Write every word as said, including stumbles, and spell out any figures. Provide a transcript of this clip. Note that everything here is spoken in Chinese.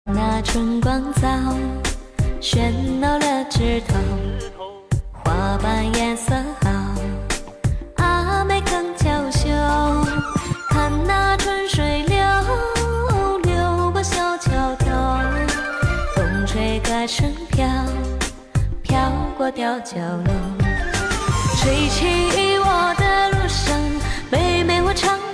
那春光早，喧闹了枝头，花瓣颜色好，阿妹更娇羞。看那春水流，流过小桥头，风吹歌声飘，飘过吊脚楼。吹起我的路上，妹妹我唱。